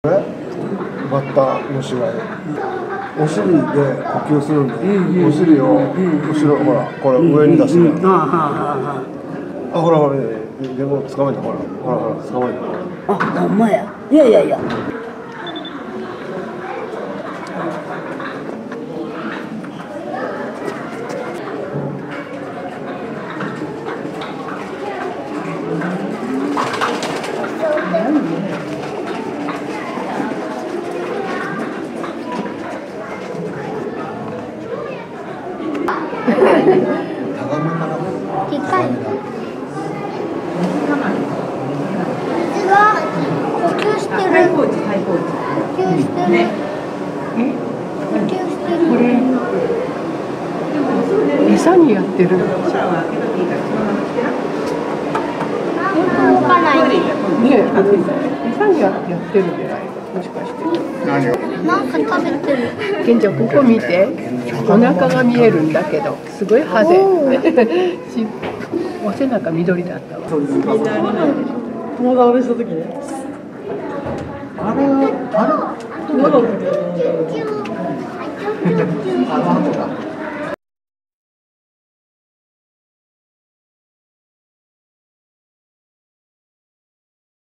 バッタの死骸。お尻で呼吸するんで、お尻を後ろ、ほら、これ上に出すやん。あ、ほらほら、でも捕まえた、ほら、ほらほら、捕まえた。 あ、ほんまや。いやいやいや。 でかい。水が呼吸してる。呼吸してる。呼吸してる。 餌にやってる。 よく動かない。 ね、餌にやってるんじゃない？もしかして。 なんか食べてる。 ケンちゃんここ見て、お腹が見えるんだけど、すごい派手。お背中緑だったわ。 友倒れした時ね。あれキュンキュン。キュンキュン。